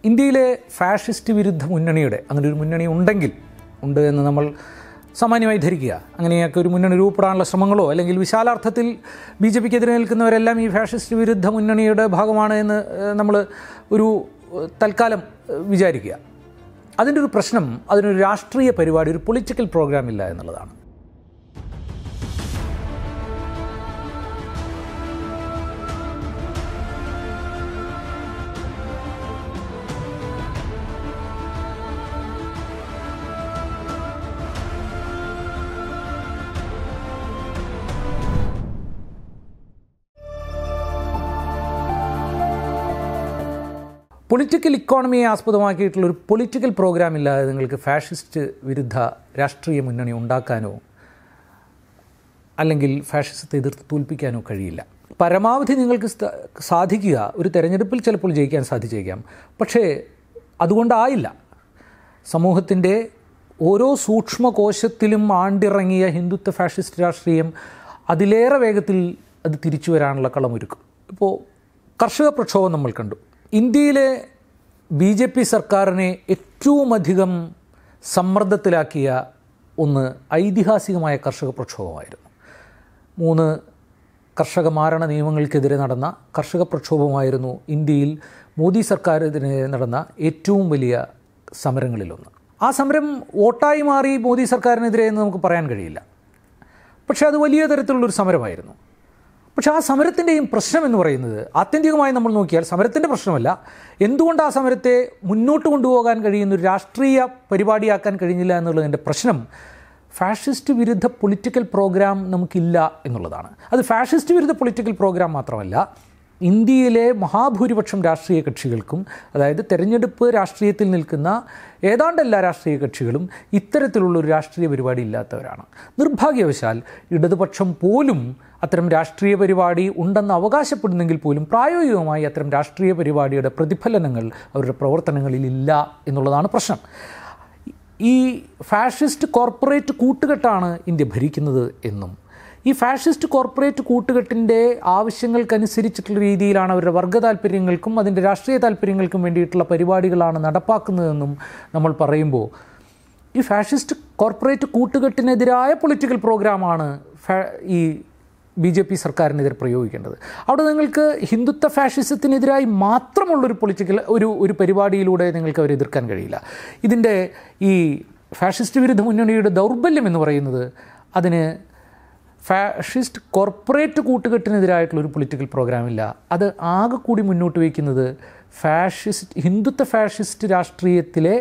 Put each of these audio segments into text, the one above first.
ഇന്ത്യയിലെ ഫാഷിസ്റ്റ് വിരുദ്ധ മുന്നണിയുടെ അങ്ങനെ ഒരു മുന്നണി ഉണ്ട് എന്ന് നമ്മൾ സാമാന്യമായി ധരിക്കുക. അങ്ങനെയൊക്കെ ഒരു മുന്നണി രൂപപ്പെടാനുള്ള ശ്രമങ്ങളോ അല്ലെങ്കിൽ വിശാലാർത്ഥത്തിൽ ബി ജെ പിക്കെതിരെ നിൽക്കുന്നവരെല്ലാം ഈ ഫാഷിസ്റ്റ് വിരുദ്ധ മുന്നണിയുടെ ഭാഗമാണ് എന്ന് നമ്മൾ ഒരു തൽക്കാലം വിചാരിക്കുക. അതിൻ്റെ ഒരു പ്രശ്നം അതിനൊരു രാഷ്ട്രീയ പരിപാടി, ഒരു പൊളിറ്റിക്കൽ പ്രോഗ്രാം ഇല്ല എന്നുള്ളതാണ്. പൊളിറ്റിക്കൽ ഇക്കോണമിയെ ആസ്പദമാക്കിയിട്ടുള്ളൊരു പൊളിറ്റിക്കൽ പ്രോഗ്രാം ഇല്ലാതെ നിങ്ങൾക്ക് ഫാഷിസ്റ്റ് വിരുദ്ധ രാഷ്ട്രീയ മുന്നണി ഉണ്ടാക്കാനോ അല്ലെങ്കിൽ ഫാഷിസത്തെ എതിർത്ത് തോൽപ്പിക്കാനോ കഴിയില്ല. പരമാവധി നിങ്ങൾക്ക് സാധിക്കുക ഒരു തെരഞ്ഞെടുപ്പിൽ ചിലപ്പോൾ ജയിക്കാൻ സാധിച്ചേക്കാം, പക്ഷേ അതുകൊണ്ടായില്ല. സമൂഹത്തിൻ്റെ ഓരോ സൂക്ഷ്മകോശത്തിലും ആണ്ടിറങ്ങിയ ഹിന്ദുത്വ ഫാഷിസ്റ്റ് രാഷ്ട്രീയം അതിലേറെ വേഗത്തിൽ അത് തിരിച്ചു വരാനുള്ള കളമൊരുക്കും. ഇപ്പോൾ കർഷക പ്രക്ഷോഭം നമ്മൾ കണ്ടു. ഇന്ത്യയിലെ ബി ജെ പി സർക്കാരിനെ ഏറ്റവും അധികം സമ്മർദ്ദത്തിലാക്കിയ ഒന്ന് ഐതിഹാസികമായ കർഷക പ്രക്ഷോഭമായിരുന്നു. 3 കർഷക മാരണ നിയമങ്ങൾക്കെതിരെ നടന്ന കർഷക പ്രക്ഷോഭമായിരുന്നു ഇന്ത്യയിൽ മോദി സർക്കാരിനെതിരെ നടന്ന ഏറ്റവും വലിയ സമരങ്ങളിലൊന്ന്. ആ സമരം വോട്ടായി മാറി മോദി സർക്കാരിനെതിരെ എന്ന് നമുക്ക് പറയാൻ കഴിയില്ല, പക്ഷേ അത് വലിയ തരത്തിലുള്ളൊരു സമരമായിരുന്നു. പക്ഷേ ആ സമരത്തിൻ്റെയും പ്രശ്നം എന്ന് പറയുന്നത് ആത്യന്തികമായി നമ്മൾ നോക്കിയാൽ സമരത്തിൻ്റെ പ്രശ്നമല്ല, എന്തുകൊണ്ട് ആ സമരത്തെ മുന്നോട്ട് കൊണ്ടുപോകാൻ കഴിയുന്ന ഒരു രാഷ്ട്രീയ പരിപാടിയാക്കാൻ കഴിഞ്ഞില്ല എന്നുള്ളതിൻ്റെ പ്രശ്നം ഫാഷിസ്റ്റ് വിരുദ്ധ പൊളിറ്റിക്കൽ പ്രോഗ്രാം നമുക്കില്ല എന്നുള്ളതാണ്. അത് ഫാഷിസ്റ്റ് വിരുദ്ധ പൊളിറ്റിക്കൽ പ്രോഗ്രാം മാത്രമല്ല, ഇന്ത്യയിലെ മഹാഭൂരിപക്ഷം രാഷ്ട്രീയ കക്ഷികൾക്കും, അതായത് തെരഞ്ഞെടുപ്പ് രാഷ്ട്രീയത്തിൽ നിൽക്കുന്ന ഏതാണ്ട് എല്ലാ രാഷ്ട്രീയ കക്ഷികളും ഇത്തരത്തിലുള്ളൊരു രാഷ്ട്രീയ പരിപാടി ഇല്ലാത്തവരാണ്. നിർഭാഗ്യവശാൽ ഇടതുപക്ഷം പോലും അത്തരം രാഷ്ട്രീയ പരിപാടി ഉണ്ടെന്ന് അവകാശപ്പെടുന്നെങ്കിൽ പോലും പ്രായോഗികമായി അത്തരം രാഷ്ട്രീയ പരിപാടിയുടെ പ്രതിഫലനങ്ങൾ അവരുടെ പ്രവർത്തനങ്ങളിൽ ഇല്ല എന്നുള്ളതാണ് പ്രശ്നം. ഈ ഫാഷിസ്റ്റ് കോർപ്പറേറ്റ് കൂട്ടുകെട്ടാണ് ഇന്ത്യ ഭരിക്കുന്നത് എന്നും ഈ ഫാഷിസ്റ്റ് കോർപ്പറേറ്റ് കൂട്ടുകെട്ടിൻ്റെ ആവശ്യങ്ങൾക്കനുസരിച്ചിട്ടുള്ള രീതിയിലാണ് അവരുടെ വർഗ്ഗ താല്പര്യങ്ങൾക്കും അതിൻ്റെ രാഷ്ട്രീയ താല്പര്യങ്ങൾക്കും വേണ്ടിയിട്ടുള്ള പരിപാടികളാണ് നടപ്പാക്കുന്നതെന്നും നമ്മൾ പറയുമ്പോൾ ഈ ഫാഷിസ്റ്റ് കോർപ്പറേറ്റ് കൂട്ടുകെട്ടിനെതിരായ പൊളിറ്റിക്കൽ പ്രോഗ്രാമാണ് ഈ ബി ജെ പി സർക്കാരിനെതിരെ പ്രയോഗിക്കേണ്ടത്. അവിടെ നിങ്ങൾക്ക് ഹിന്ദുത്വ ഫാഷിസത്തിനെതിരായി മാത്രമുള്ളൊരു പൊളിറ്റിക്കൽ ഒരു പരിപാടിയിലൂടെ നിങ്ങൾക്ക് അവരെ എതിർക്കാൻ കഴിയില്ല. ഇതിൻ്റെ ഈ ഫാഷിസ്റ്റ് വിരുദ്ധ മുന്നണിയുടെ ദൗർബല്യം എന്ന് പറയുന്നത് അതിന് ഫാഷിസ്റ്റ് കോർപ്പറേറ്റ് കൂട്ടുകെട്ടിനെതിരായിട്ടുള്ളൊരു പൊളിറ്റിക്കൽ പ്രോഗ്രാമില്ല. അത് ആകെ കൂടി മുന്നോട്ട് വയ്ക്കുന്നത് ഹിന്ദുത്വ ഫാഷിസ്റ്റ് രാഷ്ട്രീയത്തിലെ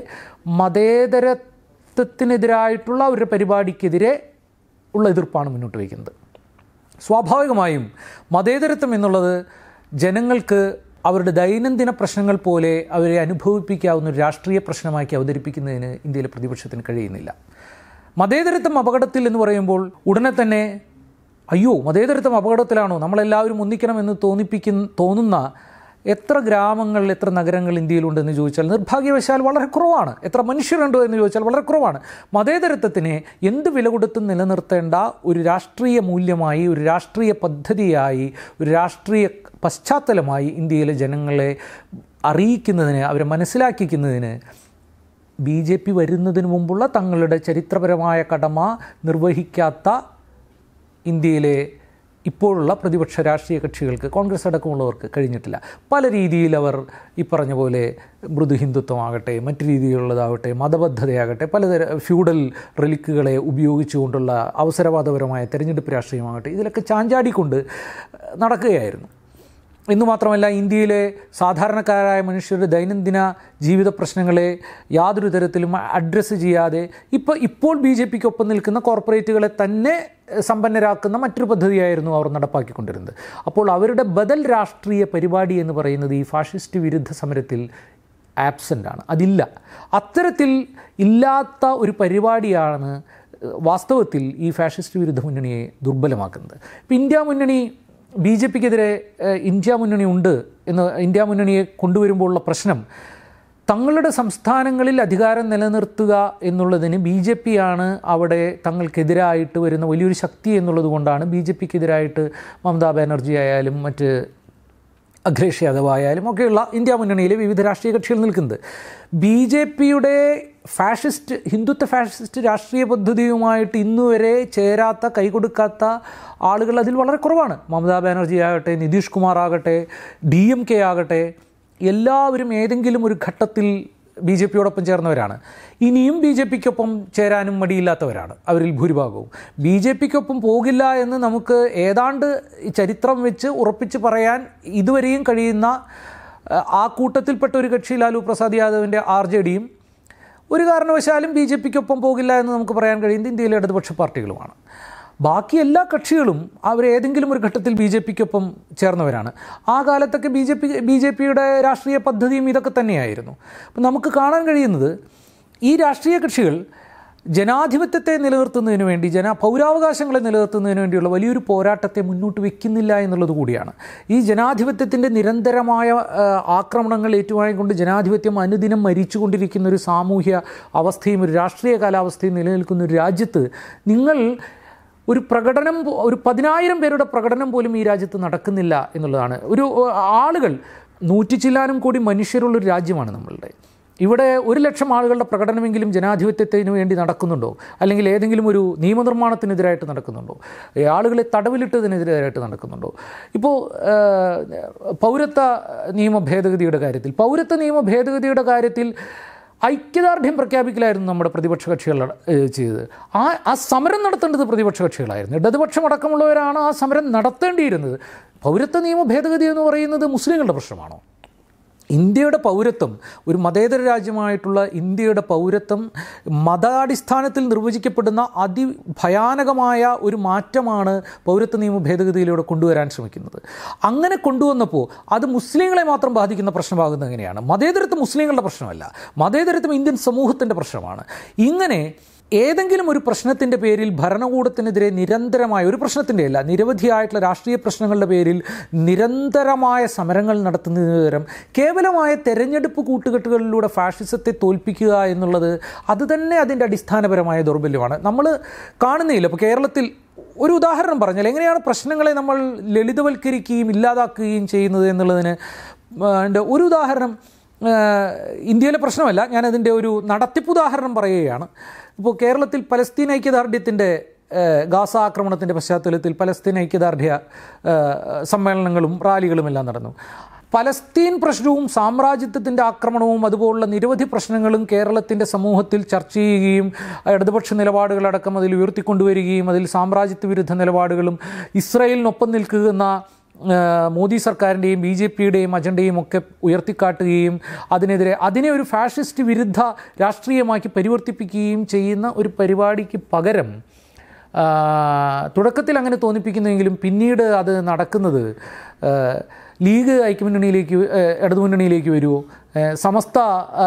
മതേതരത്വത്തിനെതിരായിട്ടുള്ള ഒരു പരിപാടിക്കെതിരെ ഉള്ള എതിർപ്പാണ് മുന്നോട്ട് വയ്ക്കുന്നത്. സ്വാഭാവികമായും മതേതരത്വം എന്നുള്ളത് ജനങ്ങൾക്ക് അവരുടെ ദൈനംദിന പ്രശ്നങ്ങൾ പോലെ അവരെ അനുഭവിപ്പിക്കാവുന്ന ഒരു രാഷ്ട്രീയ പ്രശ്നമാക്കി അവതരിപ്പിക്കുന്നതിന് ഇന്ത്യയിലെ പ്രതിപക്ഷത്തിന് കഴിയുന്നില്ല. മതേതരത്വം അപകടത്തിൽ എന്ന് പറയുമ്പോൾ ഉടനെ തന്നെ അയ്യോ മതേതരത്വം അപകടത്തിലാണോ, നമ്മളെല്ലാവരും ഒന്നിക്കണമെന്ന് തോന്നുന്ന എത്ര ഗ്രാമങ്ങൾ എത്ര നഗരങ്ങൾ ഇന്ത്യയിലുണ്ടെന്ന് ചോദിച്ചാൽ നിർഭാഗ്യവശാൽ വളരെ കുറവാണ്. എത്ര മനുഷ്യരുണ്ടോ എന്ന് ചോദിച്ചാൽ വളരെ കുറവാണ്. മതേതരത്വത്തിനെ എന്ത് വില കൊടുത്തും നിലനിർത്തേണ്ട ഒരു രാഷ്ട്രീയ മൂല്യമായി, ഒരു രാഷ്ട്രീയ പദ്ധതിയായി, ഒരു രാഷ്ട്രീയ പശ്ചാത്തലമായി ഇന്ത്യയിലെ ജനങ്ങളെ അറിയിക്കുന്നതിന്, അവരെ മനസ്സിലാക്കിക്കുന്നതിന് ബി ജെ പി വരുന്നതിന് മുമ്പുള്ള തങ്ങളുടെ ചരിത്രപരമായ കടമ നിർവഹിക്കാത്ത ഇന്ത്യയിലെ ഇപ്പോഴുള്ള പ്രതിപക്ഷ രാഷ്ട്രീയ കക്ഷികൾക്ക്, കോൺഗ്രസ് അടക്കമുള്ളവർക്ക് കഴിഞ്ഞിട്ടില്ല. പല രീതിയിൽ അവർ ഈ പറഞ്ഞ പോലെ മൃദു ഹിന്ദുത്വമാകട്ടെ, മറ്റു രീതിയിലുള്ളതാകട്ടെ, മതബദ്ധതയാകട്ടെ, പലതരം ഫ്യൂഡൽ റിലിക്കുകളെ ഉപയോഗിച്ചുകൊണ്ടുള്ള അവസരവാദപരമായ തെരഞ്ഞെടുപ്പ് രാഷ്ട്രീയമാകട്ടെ, ഇതിലൊക്കെ ചാഞ്ചാടിക്കൊണ്ട് നടക്കുകയായിരുന്നു. എന്നുമാത്രമല്ല ഇന്ത്യയിലെ സാധാരണക്കാരായ മനുഷ്യരുടെ ദൈനംദിന ജീവിത പ്രശ്നങ്ങളെ യാതൊരു തരത്തിലും അഡ്രസ്സ് ചെയ്യാതെ ഇപ്പോൾ ബി ജെ പിക്കൊപ്പം നിൽക്കുന്ന കോർപ്പറേറ്റുകളെ തന്നെ സമ്പന്നരാക്കുന്ന മറ്റൊരു പദ്ധതിയായിരുന്നു അവർ നടപ്പാക്കിക്കൊണ്ടിരുന്നത്. അപ്പോൾ അവരുടെ ബദൽ രാഷ്ട്രീയ പരിപാടി എന്ന് പറയുന്നത് ഈ ഫാഷിസ്റ്റ് വിരുദ്ധ സമരത്തിൽ ആബ്സെൻ്റാണ്, അതില്ല. അത്തരത്തിൽ ഇല്ലാത്ത ഒരു പരിപാടിയാണ് വാസ്തവത്തിൽ ഈ ഫാഷിസ്റ്റ് വിരുദ്ധ മുന്നണിയെ ദുർബലമാക്കുന്നത്. ഇപ്പോൾ ഇന്ത്യ മുന്നണി ബി ജെ പിക്കെതിരെ ഇന്ത്യ മുന്നണി ഉണ്ട് എന്ന് ഇന്ത്യ മുന്നണിയെ കൊണ്ടുവരുമ്പോഴുള്ള പ്രശ്നം തങ്ങളുടെ സംസ്ഥാനങ്ങളിൽ അധികാരം നിലനിർത്തുക എന്നുള്ളതിന് ബി ജെ പിയാണ് അവിടെ തങ്ങൾക്കെതിരായിട്ട് വരുന്ന വലിയൊരു ശക്തി എന്നുള്ളത് കൊണ്ടാണ് ബി ജെ പിക്കെതിരായിട്ട് മമതാ ബാനർജി ആയാലും മറ്റ് അഖിലേഷ് യാദവ് ആയാലും ഒക്കെയുള്ള ഇന്ത്യ മുന്നണിയിലെ വിവിധ രാഷ്ട്രീയ കക്ഷികൾ നിൽക്കുന്നത്. BJPയുടെ ഹിന്ദുത്വ ഫാഷിസ്റ്റ് രാഷ്ട്രീയ പദ്ധതിയുമായിട്ട് ഇന്നുവരെ ചേരാത്ത, കൈകൊടുക്കാത്ത ആളുകൾ അതിൽ വളരെ കുറവാണ്. മമതാ ബാനർജി ആകട്ടെ, നിതീഷ് കുമാർ ആകട്ടെ, DMK ആകട്ടെ, എല്ലാവരും ഏതെങ്കിലും ഒരു ഘട്ടത്തിൽ BJPയോടൊപ്പം ചേർന്നവരാണ്. ഇനിയും BJPക്കൊപ്പം ചേരാനും മടിയില്ലാത്തവരാണ് അവരിൽ ഭൂരിഭാഗവും. BJPക്കൊപ്പം പോകില്ല എന്ന് നമുക്ക് ഏതാണ്ട് ചരിത്രം വെച്ച് ഉറപ്പിച്ച് പറയാൻ ഇതുവരെയും കഴിയുന്ന ആ കൂട്ടത്തിൽപ്പെട്ട ഒരു കക്ഷി ലാലു പ്രസാദ് യാദവിൻ്റെ RJDയും ഒരു കാരണവശാലും BJPക്കൊപ്പം പോകില്ല എന്ന് നമുക്ക് പറയാൻ കഴിയുന്നത് ഇന്ത്യയിലെ ഇടതുപക്ഷ പാർട്ടികളുമാണ്. ബാക്കി എല്ലാ കക്ഷികളും അവരേതെങ്കിലും ഒരു ഘട്ടത്തിൽ BJPക്കൊപ്പം ചേർന്നവരാണ്. ആ കാലത്തൊക്കെ BJPയുടെ രാഷ്ട്രീയ പദ്ധതിയും ഇതൊക്കെ തന്നെയായിരുന്നു. അപ്പം നമുക്ക് കാണാൻ കഴിയുന്നത് ഈ രാഷ്ട്രീയ കക്ഷികൾ ജനാധിപത്യത്തെ നിലനിർത്തുന്നതിന് വേണ്ടി, പൗരാവകാശങ്ങളെ നിലനിർത്തുന്നതിന് വേണ്ടിയുള്ള വലിയൊരു പോരാട്ടത്തെ മുന്നോട്ട് വയ്ക്കുന്നില്ല എന്നുള്ളത് കൂടിയാണ്. ഈ ജനാധിപത്യത്തിൻ്റെ നിരന്തരമായ ആക്രമണങ്ങൾ ഏറ്റുവാങ്ങിക്കൊണ്ട് ജനാധിപത്യം അനുദിനം മരിച്ചുകൊണ്ടിരിക്കുന്ന ഒരു സാമൂഹ്യ അവസ്ഥയും ഒരു രാഷ്ട്രീയ കാലാവസ്ഥയും നിലനിൽക്കുന്ന ഒരു രാജ്യത്ത് നിങ്ങൾ ഒരു 10,000 പേരുടെ പ്രകടനം പോലും ഈ രാജ്യത്ത് നടക്കുന്നില്ല എന്നുള്ളതാണ്. ആളുകൾ 100 ചില്ലാനും കോടി മനുഷ്യരുള്ളൊരു രാജ്യമാണ് നമ്മളുടെ. ഇവിടെ 100,000 ആളുകളുടെ പ്രകടനമെങ്കിലും ജനാധിപത്യത്തിന് വേണ്ടി നടക്കുന്നുണ്ടോ? അല്ലെങ്കിൽ ഏതെങ്കിലും ഒരു നിയമനിർമ്മാണത്തിനെതിരായിട്ട് നടക്കുന്നുണ്ടോ? ആളുകളെ തടവിലിട്ടതിനെതിരായിട്ട് നടക്കുന്നുണ്ടോ? ഇപ്പോൾ പൗരത്വ നിയമ ഭേദഗതിയുടെ കാര്യത്തിൽ ഐക്യദാർഢ്യം പ്രഖ്യാപിക്കലായിരുന്നു നമ്മുടെ പ്രതിപക്ഷ കക്ഷികൾ ചെയ്തത്. ആ സമരം നടത്തേണ്ടത് പ്രതിപക്ഷ കക്ഷികളായിരുന്നു. ഇടതുപക്ഷമടക്കമുള്ളവരാണ് ആ സമരം നടത്തേണ്ടിയിരുന്നത്. പൗരത്വ നിയമ ഭേദഗതി എന്ന് പറയുന്നത് മുസ്ലിങ്ങളുടെ പ്രശ്നമാണോ? ഇന്ത്യയുടെ പൗരത്വം, ഒരു മതേതര രാജ്യമായിട്ടുള്ള ഇന്ത്യയുടെ പൗരത്വം മതാടിസ്ഥാനത്തിൽ നിർവചിക്കപ്പെടുന്ന അതിഭയാനകമായ ഒരു മാറ്റമാണ് പൗരത്വ നിയമ ഭേദഗതിയിലൂടെ കൊണ്ടുവരാൻ ശ്രമിക്കുന്നത്. അങ്ങനെ കൊണ്ടുവന്നപ്പോൾ അത് മുസ്ലിങ്ങളെ മാത്രം ബാധിക്കുന്ന പ്രശ്നമാകുന്നത് എങ്ങനെയാണ്? മതേതരത്വം മുസ്ലിങ്ങളുടെ പ്രശ്നമല്ല, മതേതരത്വം ഇന്ത്യൻ സമൂഹത്തിൻ്റെ പ്രശ്നമാണ്. ഇങ്ങനെ ഏതെങ്കിലും ഒരു പ്രശ്നത്തിൻ്റെ പേരിൽ ഭരണകൂടത്തിനെതിരെ നിരവധിയായിട്ടുള്ള രാഷ്ട്രീയ പ്രശ്നങ്ങളുടെ പേരിൽ നിരന്തരമായ സമരങ്ങൾ നടത്തുന്നതിന് പകരം കേവലമായ തെരഞ്ഞെടുപ്പ് കൂട്ടുകെട്ടുകളിലൂടെ ഫാഷിസത്തെ തോൽപ്പിക്കുക എന്നുള്ളത് അത് തന്നെ അതിൻ്റെ അടിസ്ഥാനപരമായ ദൗർബല്യമാണ്. നമ്മൾ കാണുന്നില്ല. ഇപ്പോൾ കേരളത്തിൽ ഒരു ഉദാഹരണം പറഞ്ഞാൽ എങ്ങനെയാണ് പ്രശ്നങ്ങളെ നമ്മൾ ലളിതവൽക്കരിക്കുകയും ഇല്ലാതാക്കുകയും ചെയ്യുന്നത് എന്നുള്ളതിന് ഒരു ഉദാഹരണം ഇന്ത്യയിലെ പ്രശ്നമല്ല, ഞാനതിൻ്റെ ഒരു നടത്തിപ്പുദാഹരണം പറയുകയാണ്. ഇപ്പോൾ കേരളത്തിൽ പലസ്തീൻ ഐക്യദാർഢ്യത്തിൻ്റെ ഗാസ ആക്രമണത്തിൻ്റെ പശ്ചാത്തലത്തിൽ പലസ്തീൻ ഐക്യദാർഢ്യ സമ്മേളനങ്ങളും റാലികളുമെല്ലാം നടന്നു. പലസ്തീൻ പ്രശ്നവും സാമ്രാജ്യത്വത്തിൻ്റെ ആക്രമണവും അതുപോലുള്ള നിരവധി പ്രശ്നങ്ങളും കേരളത്തിൻ്റെ സമൂഹത്തിൽ ചർച്ച ചെയ്യുകയും ഇടതുപക്ഷ നിലപാടുകളടക്കം അതിൽ ഉയർത്തിക്കൊണ്ടുവരികയും അതിൽ സാമ്രാജ്യത്വ വിരുദ്ധ നിലപാടുകളും ഇസ്രായേലിനൊപ്പം നിൽക്കുന്ന മോദി സർക്കാരിൻ്റെയും BJPയുടെയും അജണ്ടയും ഒക്കെ ഉയർത്തിക്കാട്ടുകയും അതിനെ ഒരു ഫാഷിസ്റ്റ് വിരുദ്ധ രാഷ്ട്രീയമാക്കി പരിവർത്തിപ്പിക്കുകയും ചെയ്യുന്ന ഒരു പരിപാടിക്ക് പകരം തുടക്കത്തിൽ അങ്ങനെ തോന്നിപ്പിക്കുന്നെങ്കിലും പിന്നീട് അത് നടക്കുന്നത് ലീഗ് ഇടതുമുന്നണിയിലേക്ക് വരുമോ, സമസ്ത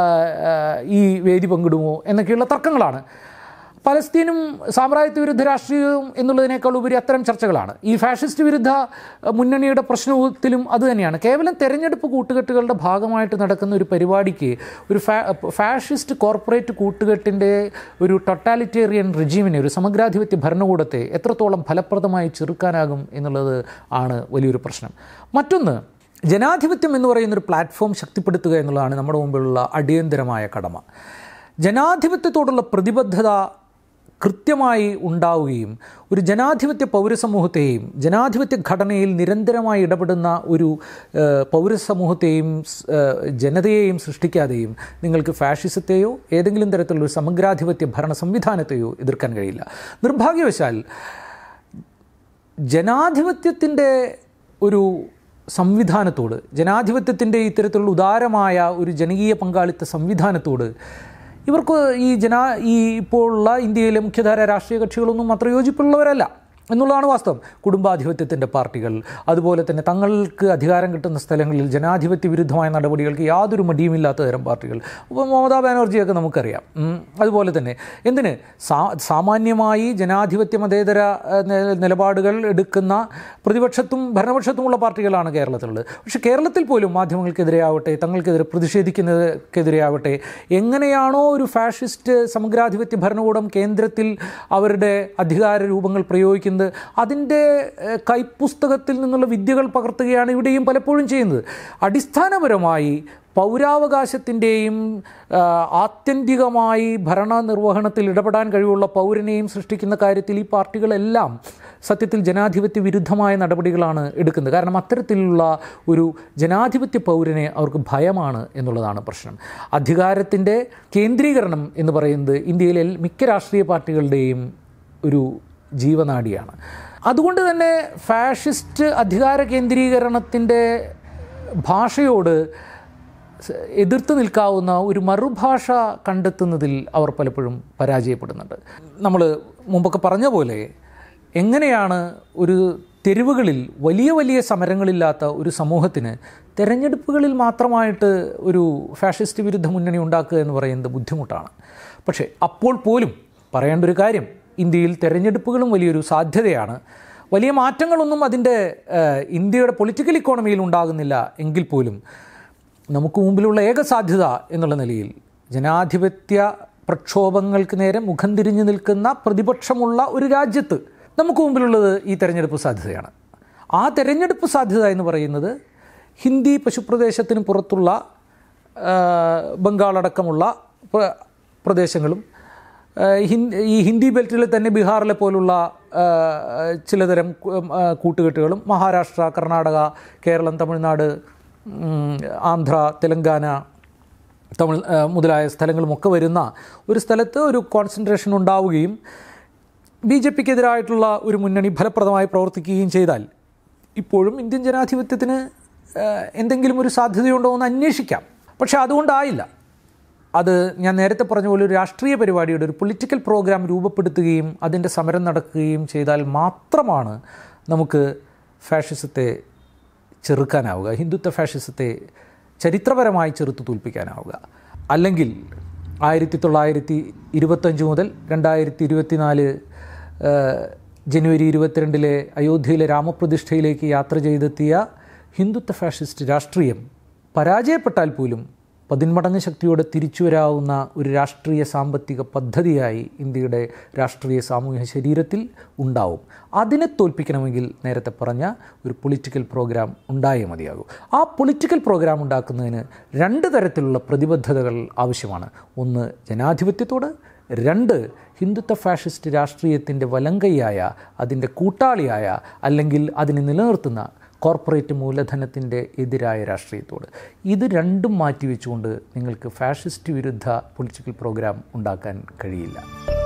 ഈ വേദി പങ്കിടുമോ എന്നൊക്കെയുള്ള തർക്കങ്ങളാണ്. പലസ്തീനും സാമ്രാജ്യത്വ വിരുദ്ധ രാഷ്ട്രീയവും എന്നുള്ളതിനേക്കാൾ ഉപരി അത്തരം ചർച്ചകളാണ്. ഈ ഫാഷിസ്റ്റ് വിരുദ്ധ മുന്നണിയുടെ പ്രശ്നത്തിലും അതുതന്നെയാണ്. കേവലം തെരഞ്ഞെടുപ്പ് കൂട്ടുകെട്ടുകളുടെ ഭാഗമായിട്ട് നടക്കുന്ന ഒരു പരിപാടിക്ക് ഒരു ഫാഷിസ്റ്റ് കോർപ്പറേറ്റ് കൂട്ടുകെട്ടിൻ്റെ ഒരു ടൊട്ടാലിറ്റേറിയൻ റെജീമിനെ, ഒരു സമഗ്രാധിപത്യ ഭരണകൂടത്തെ എത്രത്തോളം ഫലപ്രദമായി ചെറുക്കാനാകും എന്നുള്ളത് ആണ് വലിയൊരു പ്രശ്നം. മറ്റൊന്ന്, ജനാധിപത്യം എന്ന് പറയുന്നൊരു പ്ലാറ്റ്ഫോം ശക്തിപ്പെടുത്തുക എന്നുള്ളതാണ് നമ്മുടെ മുമ്പിലുള്ള അടിയന്തരമായ കടമ. ജനാധിപത്യത്തോടുള്ള പ്രതിബദ്ധത കൃത്യമായി ഉണ്ടാവുകയും ഒരു ജനാധിപത്യ പൗരസമൂഹത്തെയും ജനാധിപത്യ ഘടനയിൽ നിരന്തരമായി ഇടപെടുന്ന ഒരു പൗരസമൂഹത്തെയും ജനതയെയും സൃഷ്ടിക്കാതെയും നിങ്ങൾക്ക് ഫാഷിസത്തെയോ ഏതെങ്കിലും തരത്തിലുള്ള സമഗ്രാധിപത്യ ഭരണ സംവിധാനത്തെയോ എതിർക്കാൻ കഴിയില്ല. നിർഭാഗ്യവശാൽ ജനാധിപത്യത്തിൻ്റെ ഒരു സംവിധാനത്തോട്, ജനാധിപത്യത്തിൻ്റെ ഇത്തരത്തിലുള്ള ഉദാരമായ ഒരു ജനകീയ പങ്കാളിത്ത സംവിധാനത്തോട് ഇവർക്ക് ഇപ്പോഴുള്ള ഇന്ത്യയിലെ മുഖ്യധാര രാഷ്ട്രീയ കക്ഷികളൊന്നും അത്ര യോജിപ്പുള്ളവരല്ല എന്നുള്ളതാണ് വാസ്തവം. കുടുംബാധിപത്യത്തിൻ്റെ പാർട്ടികൾ, അതുപോലെ തന്നെ തങ്ങൾക്ക് അധികാരം കിട്ടുന്ന സ്ഥലങ്ങളിൽ ജനാധിപത്യ വിരുദ്ധമായ നടപടികൾക്ക് യാതൊരു മടിയുമില്ലാത്ത തരം പാർട്ടികൾ. മമതാ ബാനർജിയൊക്കെ നമുക്കറിയാം. അതുപോലെ തന്നെ സാമാന്യമായി ജനാധിപത്യ മതേതര നിലപാടുകൾ എടുക്കുന്ന പ്രതിപക്ഷത്തും ഭരണപക്ഷത്തുമുള്ള പാർട്ടികളാണ് കേരളത്തിലുള്ളത്. പക്ഷേ കേരളത്തിൽ പോലും മാധ്യമങ്ങൾക്കെതിരെയാവട്ടെ, തങ്ങൾക്കെതിരെ പ്രതിഷേധിക്കുന്നതിനെതിരെയാവട്ടെ, എങ്ങനെയാണോ ഒരു ഫാഷിസ്റ്റ് സമഗ്രാധിപത്യ ഭരണകൂടം കേന്ദ്രത്തിൽ അവരുടെ അധികാര രൂപങ്ങൾ പ്രയോഗിക്കുന്നത് പറയുന്നത് അതിൻ്റെ കൈപ്പുസ്തകത്തിൽ നിന്നുള്ള വിദ്യകൾ പകർത്തുകയാണ് ഇവിടെയും പലപ്പോഴും ചെയ്യുന്നത്. അടിസ്ഥാനപരമായി പൗരാവകാശത്തിൻ്റെയും ആത്യന്തികമായി ഭരണനിർവഹണത്തിൽ ഇടപെടാൻ കഴിവുള്ള പൗരനെയും സൃഷ്ടിക്കുന്ന കാര്യത്തിൽ ഈ പാർട്ടികളെല്ലാം സത്യത്തിൽ ജനാധിപത്യ വിരുദ്ധമായ നടപടികളാണ് എടുക്കുന്നത്. കാരണം അത്തരത്തിലുള്ള ഒരു ജനാധിപത്യ പൗരനെ അവർക്ക് ഭയമാണ് എന്നുള്ളതാണ് പ്രശ്നം. അധികാരത്തിൻ്റെ കേന്ദ്രീകരണം എന്ന് പറയുന്നത് ഇന്ത്യയിലെ മിക്ക രാഷ്ട്രീയ പാർട്ടികളുടെയും ഒരു ജീവനാഡിയാണ്. അതുകൊണ്ട് തന്നെ ഫാഷിസ്റ്റ് അധികാര കേന്ദ്രീകരണത്തിൻ്റെ ഭാഷയോട് എതിർത്ത് നിൽക്കാവുന്ന ഒരു മറുഭാഷ കണ്ടെത്തുന്നതിൽ അവർ പലപ്പോഴും പരാജയപ്പെടുന്നുണ്ട്. നമ്മൾ മുമ്പൊക്കെ പറഞ്ഞ പോലെ എങ്ങനെയാണ് ഒരു തെരുവുകളിൽ വലിയ വലിയ സമരങ്ങളില്ലാത്ത ഒരു സമൂഹത്തിന് തെരഞ്ഞെടുപ്പുകളിൽ മാത്രമായിട്ട് ഒരു ഫാഷിസ്റ്റ് വിരുദ്ധ മുന്നണി ഉണ്ടാക്കുക എന്ന് പറയുന്നത് ബുദ്ധിമുട്ടാണ്. പക്ഷേ അപ്പോൾ പോലും പറയേണ്ട ഒരു കാര്യം, ഇന്ത്യയിൽ തെരഞ്ഞെടുപ്പുകളും വലിയൊരു സാധ്യതയാണ്. വലിയ മാറ്റങ്ങളൊന്നും അതിൻ്റെ ഇന്ത്യയുടെ പൊളിറ്റിക്കൽ ഇക്കോണമിയിൽ ഉണ്ടാകുന്നില്ല എങ്കിൽ പോലും നമുക്ക് മുമ്പിലുള്ള ഏക സാധ്യത എന്നുള്ള നിലയിൽ ജനാധിപത്യ പ്രക്ഷോഭങ്ങൾക്ക് നേരെ മുഖം തിരിഞ്ഞു നിൽക്കുന്ന പ്രതിപക്ഷമുള്ള ഒരു രാജ്യത്ത് നമുക്ക് മുമ്പിലുള്ളത് ഈ തെരഞ്ഞെടുപ്പ് സാധ്യതയാണ്. ആ തെരഞ്ഞെടുപ്പ് സാധ്യത എന്ന് പറയുന്നത് ഹിന്ദി പശുപ്രദേശത്തിന് പുറത്തുള്ള ബംഗാളടക്കമുള്ള പ്രദേശങ്ങളും ഈ ഹിന്ദി ബെൽറ്റിൽ തന്നെ ബീഹാറിലെ പോലുള്ള ചിലതരം കൂട്ടുകെട്ടുകളും മഹാരാഷ്ട്ര, കർണാടക, കേരളം, തമിഴ്നാട്, ആന്ധ്ര, തെലങ്കാന മുതലായ സ്ഥലങ്ങളുമൊക്കെ വരുന്ന ഒരു സ്ഥലത്ത് ഒരു കോൺസെൻട്രേഷൻ ഉണ്ടാവുകയും BJPക്ക് എതിരായിട്ടുള്ള ഒരു മുന്നണി ഫലപ്രദമായി പ്രവർത്തിക്കുകയും ചെയ്താൽ ഇപ്പോഴും ഇന്ത്യൻ ജനാധിപത്യത്തിന് എന്തെങ്കിലും ഒരു സാധ്യതയുണ്ടോ എന്ന് അന്വേഷിക്കാം. പക്ഷേ അതുകൊണ്ടായില്ല. അത് ഞാൻ നേരത്തെ പറഞ്ഞ പോലെ ഒരു രാഷ്ട്രീയ പരിപാടിയുടെ ഒരു പൊളിറ്റിക്കൽ പ്രോഗ്രാം രൂപപ്പെടുത്തുകയും അതിൻ്റെ സമരം നടക്കുകയും ചെയ്താൽ മാത്രമാണ് നമുക്ക് ഫാഷിസത്തെ ചെറുക്കാനാവുക, ഹിന്ദുത്വ ഫാഷിസത്തെ ചരിത്രപരമായി ചെറുത്തു തോൽപ്പിക്കാനാവുക. അല്ലെങ്കിൽ 1925 മുതൽ 2024 ജനുവരി 22 അയോധ്യയിലെ രാമപ്രതിഷ്ഠയിലേക്ക് യാത്ര ചെയ്തെത്തിയ ഹിന്ദുത്വ ഫാഷിസ്റ്റ് രാഷ്ട്രീയം പരാജയപ്പെട്ടാൽ പോലും 10 മടങ്ങ് ശക്തിയോടെ തിരിച്ചു വരാവുന്ന ഒരു രാഷ്ട്രീയ സാമ്പത്തിക പദ്ധതിയായി ഇന്ത്യയുടെ രാഷ്ട്രീയ സാമൂഹ്യ ശരീരത്തിൽ ഉണ്ടാവും. അതിനെ തോൽപ്പിക്കണമെങ്കിൽ നേരത്തെ പറഞ്ഞ ഒരു പൊളിറ്റിക്കൽ പ്രോഗ്രാം ഉണ്ടായേ മതിയാകൂ. ആ പൊളിറ്റിക്കൽ പ്രോഗ്രാം ഉണ്ടാക്കുന്നതിന് 2 തരത്തിലുള്ള പ്രതിബദ്ധതകൾ ആവശ്യമാണ്. ഒന്ന് ജനാധിപത്യത്തോട്, 2 ഹിന്ദുത്വ ഫാഷിസ്റ്റ് രാഷ്ട്രീയത്തിൻ്റെ വലങ്കൈയായ, അതിൻ്റെ കൂട്ടാളിയായ, അല്ലെങ്കിൽ അതിനെ നിലനിർത്തുന്ന കോർപ്പറേറ്റ് മൂലധനത്തിൻ്റെ എതിരായ രാഷ്ട്രീയത്തോട്. ഇത് രണ്ടും മാറ്റിവെച്ചുകൊണ്ട് നിങ്ങൾക്ക് ഫാഷിസ്റ്റ് വിരുദ്ധ പൊളിറ്റിക്കൽ പ്രോഗ്രാം ഉണ്ടാക്കാൻ കഴിയില്ല.